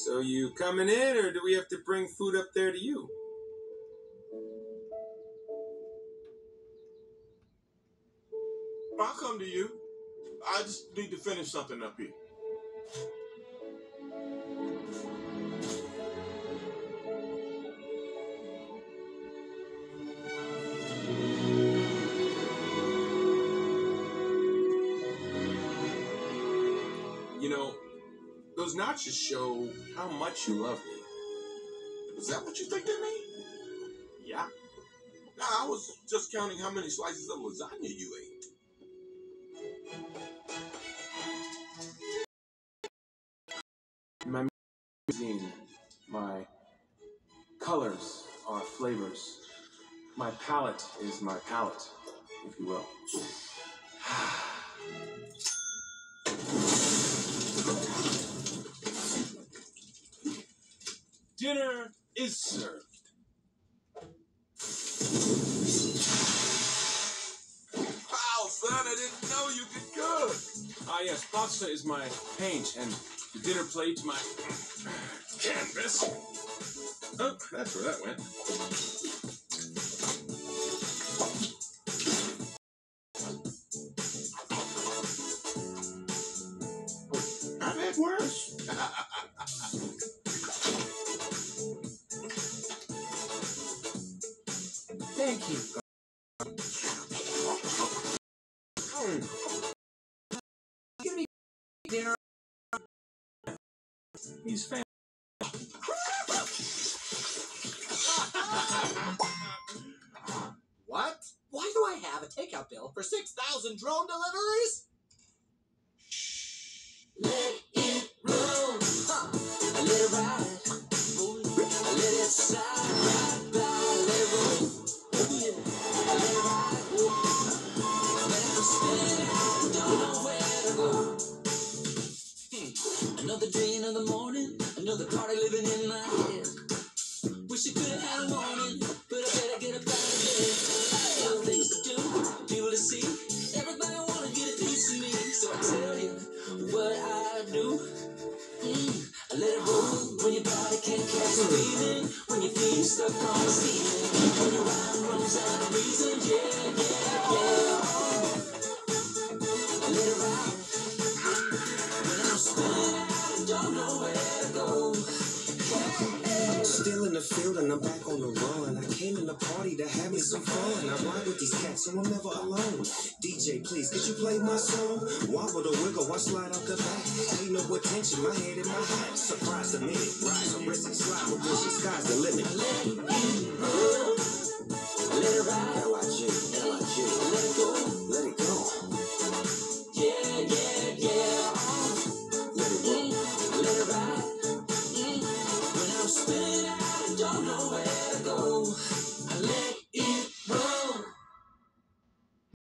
So you coming in, or do we have to bring food up there to you? I'll come to you. I just need to finish something up here. You know, those notches show how much you love me. Is that what you think they mean? Yeah. Nah, I was just counting how many slices of lasagna you ate. My magazine, my colors are flavors. My palette is my palette, if you will. Dinner is served. Wow, son, I didn't know you could cook. Ah, yes, pasta is my paint, and the dinner plate my canvas. Oh, that's where that went. I've had worse. Thank you. Give me dinner. He's fan. What? Why do I have a takeout bill for 6,000 drone deliveries? Let it roll. Let it ride. Let it slide right by. Let it roll. Let it ride. Let it spin. Don't know where to go. Another day, another morning. Another party living in my head. Wish I could have had a warning, but I better get up out of bed. Other things to do, people to see. Everybody wanna get a piece of me, so I tell you what I do. I let it roll when your body can't catch the feeling. When your feet are stuck on the ceiling. When your mind runs out of reason, yeah. I let it ride. When I'm spinning out and don't know where to go. Still in the field and I'm back on the run. I came in the party to have me some fun. I ride with these cats so I'm never alone. DJ, please, could you play my song? Wobble the wiggle, watch slide out the back. Pay no attention, my head in my hat. Surprise a minute, rise, a risk, slide with vision, sky's the limit.